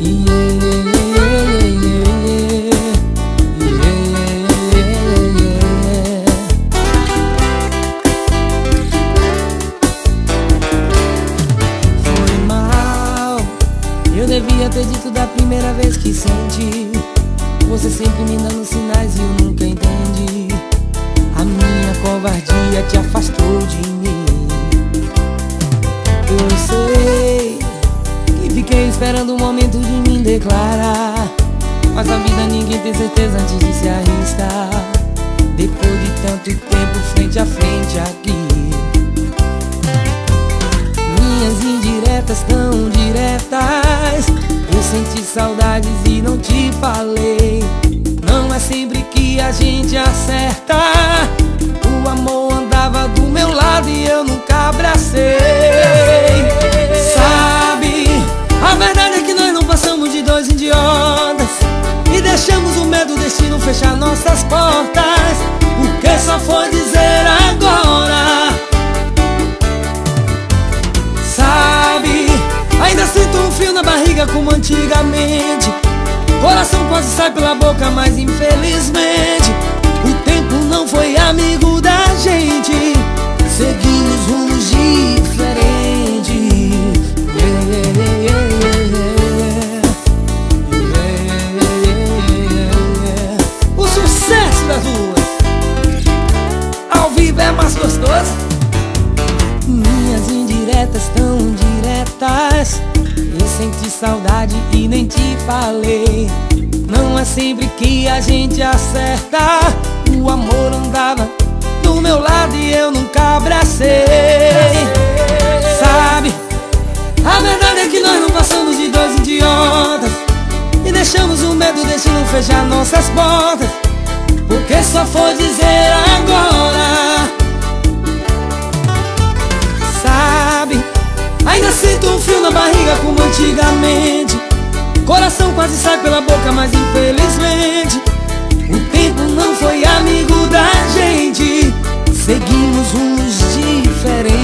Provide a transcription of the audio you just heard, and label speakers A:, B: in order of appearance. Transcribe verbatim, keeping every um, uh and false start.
A: Eu devia ter dito da primeira vez que senti. Você sempre me dando sinais e eu nunca entendi. A minha covardia te afastou de mim. Eu sei que fiquei esperando o momento de me declarar, mas na vida ninguém tem certeza antes de se arriscar. Depois de tanto tempo frente a frente aqui, minhas indiretas tão diretas, eu senti saudades e não te falei. Não é sempre que a gente acerta. O amor andava do meu lado e eu nunca abracei. Sabe, a verdade é que nós não passamos de dois idiotas e deixamos o medo do destino fechar nossas portas. O que só foi dizer agora? Sabe, ainda sinto um frio na barriga como antigamente. Coração quase sai pela boca, mas infelizmente o tempo não foi amigo da gente. Seguimos rumos diferentes. Yeah, yeah, yeah, yeah, yeah, yeah. O sucesso das ruas ao vivo é mais gostoso. Minhas indiretas tão diretas, eu senti saudade e nem te falei. Não é sempre que a gente acerta. O amor andava do meu lado e eu nunca abracei. Sabe, a verdade é que nós não passamos de dois idiotas e deixamos o medo do destino fechar nossas portas. Porque só foi dizer agora. Sabe, ainda sinto um frio na barriga como antigamente. Coração quase sai pela boca, mas infelizmente o tempo não foi amigo da gente. Seguimos rumos diferentes.